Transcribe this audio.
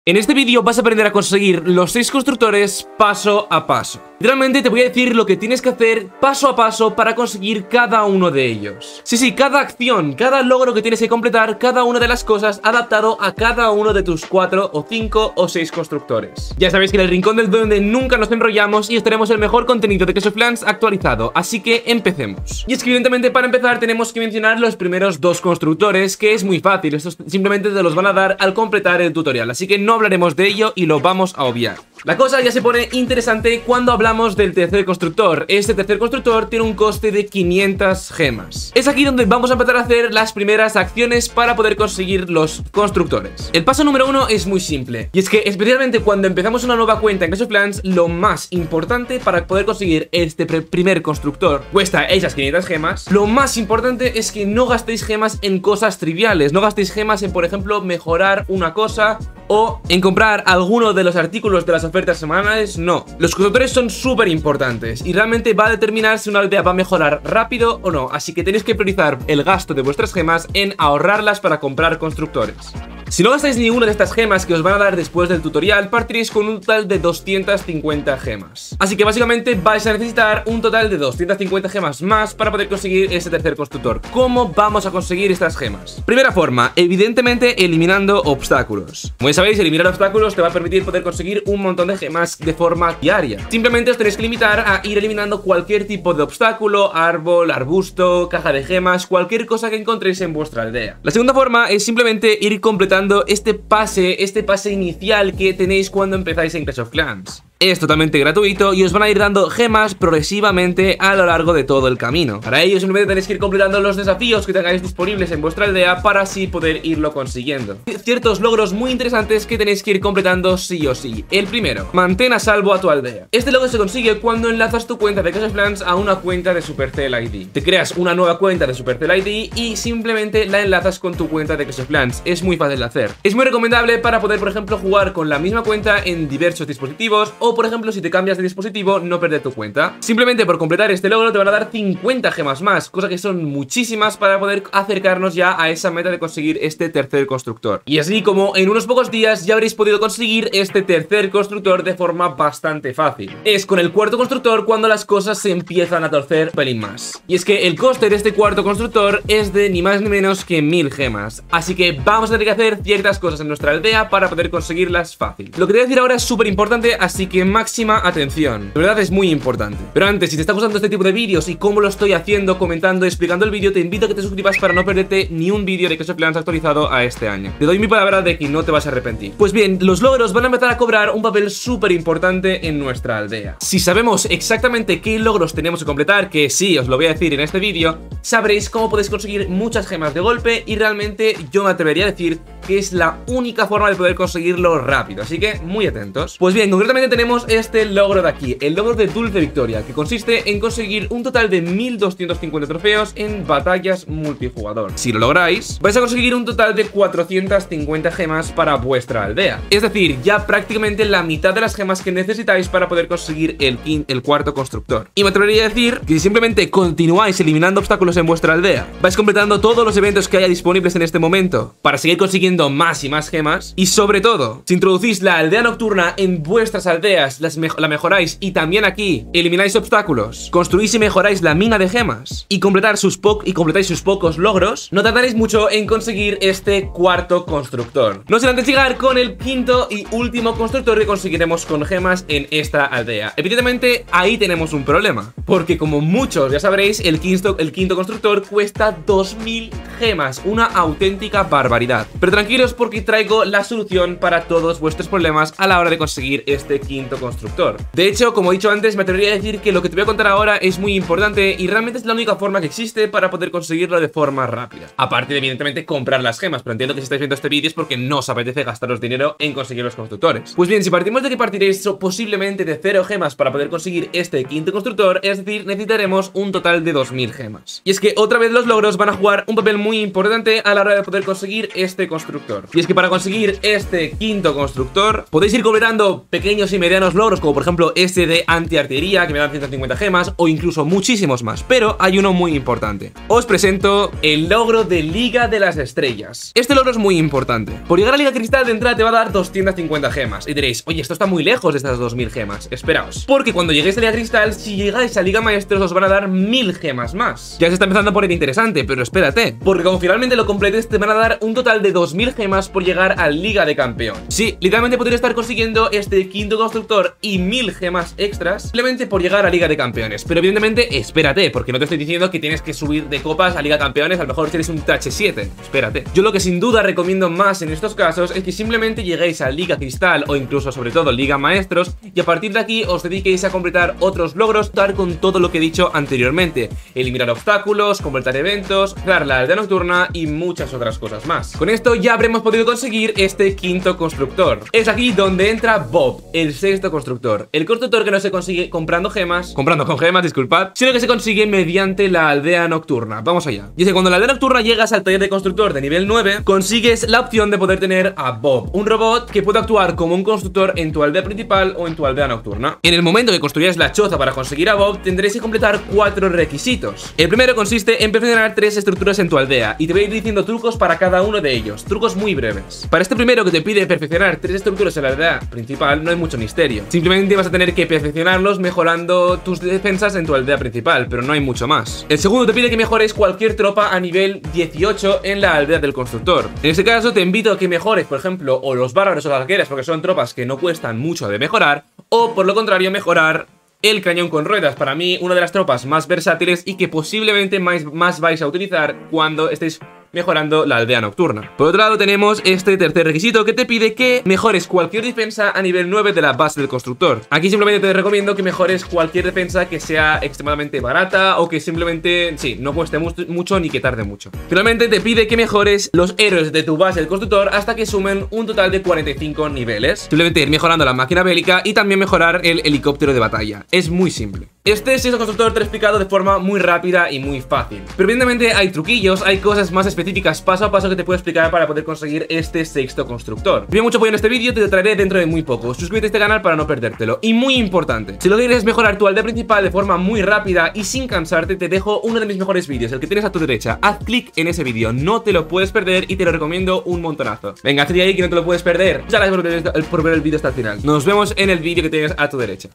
En este vídeo vas a aprender a conseguir los 6 constructores paso a paso. Literalmente te voy a decir lo que tienes que hacer paso a paso para conseguir cada uno de ellos. Sí, cada acción, cada logro que tienes que completar, cada una de las cosas adaptado a cada uno de tus 4 o 5 o 6 constructores. Ya sabéis que en el rincón del donde nunca nos enrollamos y os tenemos el mejor contenido de Clash of Clans actualizado, así que empecemos. Y es que evidentemente para empezar tenemos que mencionar los primeros 2 constructores, que es muy fácil, estos simplemente te los van a dar al completar el tutorial, así que no hablaremos de ello y lo vamos a obviar. La cosa ya se pone interesante cuando hablamos del tercer constructor. Este tercer constructor tiene un coste de 500 gemas. Es aquí donde vamos a empezar a hacer las primeras acciones para poder conseguir los constructores. El paso número 1 es muy simple, y es que especialmente cuando empezamos una nueva cuenta en Clash of Clans, lo más importante para poder conseguir este primer constructor cuesta esas 500 gemas. Lo más importante es que no gastéis gemas en cosas triviales, no gastéis gemas en, por ejemplo, mejorar una cosa o en comprar alguno de los artículos de las ofertas semanales. No, los constructores son súper importantes y realmente va a determinar si una aldea va a mejorar rápido o no, así que tenéis que priorizar el gasto de vuestras gemas en ahorrarlas para comprar constructores. Si no gastáis ninguna de estas gemas que os van a dar después del tutorial, partiréis con un total de 250 gemas. Así que básicamente vais a necesitar un total de 250 gemas más para poder conseguir ese tercer constructor. ¿Cómo vamos a conseguir estas gemas? Primera forma, evidentemente eliminando obstáculos. Como ya sabéis, eliminar obstáculos te va a permitir poder conseguir un montón de gemas de forma diaria. Simplemente os tenéis que limitar a ir eliminando cualquier tipo de obstáculo, árbol, arbusto, caja de gemas, cualquier cosa que encontréis en vuestra aldea. La segunda forma es simplemente ir completando este pase inicial que tenéis cuando empezáis en Clash of Clans. Es totalmente gratuito y os van a ir dando gemas progresivamente a lo largo de todo el camino. Para ello simplemente tenéis que ir completando los desafíos que tengáis disponibles en vuestra aldea para así poder irlo consiguiendo. Ciertos logros muy interesantes que tenéis que ir completando sí o sí. El primero, mantén a salvo a tu aldea. Este logro se consigue cuando enlazas tu cuenta de Clash of Clans a una cuenta de Supercell ID. Te creas una nueva cuenta de Supercell ID y simplemente la enlazas con tu cuenta de Clash of Clans. Es muy fácil de hacer. Es muy recomendable para poder, por ejemplo, jugar con la misma cuenta en diversos dispositivos o, por ejemplo, si te cambias de dispositivo, no perder tu cuenta. Simplemente por completar este logro te van a dar 50 gemas más, cosa que son muchísimas para poder acercarnos ya a esa meta de conseguir este tercer constructor. Y así como en unos pocos días ya habréis podido conseguir este tercer constructor de forma bastante fácil. Es con el cuarto constructor cuando las cosas se empiezan a torcer un pelín más. Y es que el coste de este cuarto constructor es de ni más ni menos que 1000 gemas. Así que vamos a tener que hacer ciertas cosas en nuestra aldea para poder conseguirlas fácil. Lo que te voy a decir ahora es súper importante, así que máxima atención. De verdad es muy importante. Pero antes, si te está gustando este tipo de vídeos y cómo lo estoy haciendo, comentando y explicando el vídeo, te invito a que te suscribas para no perderte ni un vídeo de Clash of Clans actualizado a este año. Te doy mi palabra de que no te vas a arrepentir. Pues bien, los logros van a empezar a cobrar un papel súper importante en nuestra aldea. Si sabemos exactamente qué logros tenemos que completar, que sí, os lo voy a decir en este vídeo, sabréis cómo podéis conseguir muchas gemas de golpe y realmente yo me atrevería a decir que es la única forma de poder conseguirlo rápido, así que muy atentos. Pues bien, concretamente tenemos este logro de aquí, el logro de Dulce Victoria, que consiste en conseguir un total de 1250 trofeos en batallas multijugador. Si lo lográis, vais a conseguir un total de 450 gemas para vuestra aldea, es decir, ya prácticamente la mitad de las gemas que necesitáis para poder conseguir el cuarto constructor. Y me atrevería a decir que si simplemente continuáis eliminando obstáculos en vuestra aldea, vais completando todos los eventos que haya disponibles en este momento para seguir consiguiendo más y más gemas, y sobre todo, si introducís la aldea nocturna en vuestras aldeas, la mejoráis y también aquí elimináis obstáculos, construís y mejoráis la mina de gemas y completáis sus pocos logros, no tardaréis mucho en conseguir este cuarto constructor. No sin antes llegar con el quinto y último constructor que conseguiremos con gemas en esta aldea. Evidentemente ahí tenemos un problema, porque como muchos ya sabréis, el quinto constructor cuesta 2000 gemas, una auténtica barbaridad. Pero tranquilos, porque traigo la solución para todos vuestros problemas a la hora de conseguir este quinto constructor. De hecho, como he dicho antes, me atrevería a decir que lo que te voy a contar ahora es muy importante y realmente es la única forma que existe para poder conseguirlo de forma rápida. Aparte de, evidentemente, comprar las gemas, pero entiendo que si estáis viendo este vídeo es porque no os apetece gastaros dinero en conseguir los constructores. Pues bien, si partimos de que partiréis posiblemente de 0 gemas para poder conseguir este quinto constructor, es decir, necesitaremos un total de 2000 gemas. Y es que otra vez los logros van a jugar un papel muy importante a la hora de poder conseguir este constructor. constructor. Y es que para conseguir este quinto constructor podéis ir completando pequeños y medianos logros, como por ejemplo este de antiartillería, que me dan 150 gemas, o incluso muchísimos más. Pero hay uno muy importante. Os presento el logro de Liga de las Estrellas. Este logro es muy importante. Por llegar a Liga Cristal de entrada te va a dar 250 gemas. Y diréis, oye, esto está muy lejos de estas 2000 gemas. Esperaos, porque cuando lleguéis a Liga Cristal, si llegáis a Liga Maestros os van a dar 1000 gemas más. Ya se está empezando a poner interesante, pero espérate, porque como finalmente lo completes te van a dar un total de 2000 gemas por llegar a Liga de Campeón. Sí, literalmente podría estar consiguiendo este quinto constructor y 1000 gemas extras simplemente por llegar a Liga de Campeones. Pero evidentemente espérate, porque no te estoy diciendo que tienes que subir de copas a Liga de Campeones. A lo mejor tienes un TH7, espérate. Yo lo que sin duda recomiendo más en estos casos es que simplemente lleguéis a Liga Cristal o incluso sobre todo Liga Maestros, y a partir de aquí os dediquéis a completar otros logros, dar con todo lo que he dicho anteriormente: eliminar obstáculos, completar eventos, dar la aldea nocturna y muchas otras cosas más. Con esto ya habremos podido conseguir este quinto constructor. Es aquí donde entra Bob, el sexto constructor. El constructor que no se consigue comprando con gemas, disculpad, sino que se consigue mediante la aldea nocturna. Vamos allá. Y es que cuando en la aldea nocturna llegas al taller de constructor de nivel 9, consigues la opción de poder tener a Bob, un robot que puede actuar como un constructor en tu aldea principal o en tu aldea nocturna. En el momento que construyáis la choza para conseguir a Bob, tendréis que completar 4 requisitos. El primero consiste en perfeccionar 3 estructuras en tu aldea, y te voy a ir diciendo trucos para cada uno de ellos, trucos muy breves. Para este primero, que te pide perfeccionar 3 estructuras en la aldea principal, no hay mucho misterio. Simplemente vas a tener que perfeccionarlos mejorando tus defensas en tu aldea principal, pero no hay mucho más. El segundo te pide que mejores cualquier tropa a nivel 18 en la aldea del constructor. En este caso te invito a que mejores, por ejemplo, o los bárbaros o las arqueras, porque son tropas que no cuestan mucho de mejorar, o por lo contrario mejorar el cañón con ruedas. Para mí, una de las tropas más versátiles y que posiblemente más vais a utilizar cuando estéis mejorando la aldea nocturna. Por otro lado tenemos este tercer requisito que te pide que mejores cualquier defensa a nivel 9 de la base del constructor. Aquí simplemente te recomiendo que mejores cualquier defensa que sea extremadamente barata o que simplemente, sí, no cueste mucho ni que tarde mucho. Finalmente te pide que mejores los héroes de tu base del constructor hasta que sumen un total de 45 niveles. Simplemente ir mejorando la máquina bélica y también mejorar el helicóptero de batalla. Es muy simple. Este es el constructor, te lo he explicado de forma muy rápida y muy fácil. Pero evidentemente hay truquillos, hay cosas más específicas paso a paso que te puedo explicar para poder conseguir este sexto constructor. Si hay mucho apoyo en este vídeo, te lo traeré dentro de muy poco. Suscríbete a este canal para no perdértelo. Y muy importante, si lo que quieres es mejorar tu aldea principal de forma muy rápida y sin cansarte, te dejo uno de mis mejores vídeos, el que tienes a tu derecha. Haz clic en ese vídeo, no te lo puedes perder y te lo recomiendo un montonazo. Venga, hazte ahí que no te lo puedes perder. Muchas gracias por ver el vídeo hasta el final. Nos vemos en el vídeo que tienes a tu derecha.